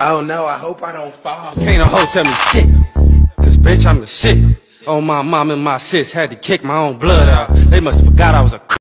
Oh no, I hope I don't fall. Can't no hoe tell me shit, cause bitch I'm the shit. Oh my mom and my sis had to kick my own blood out. They must forgot I was a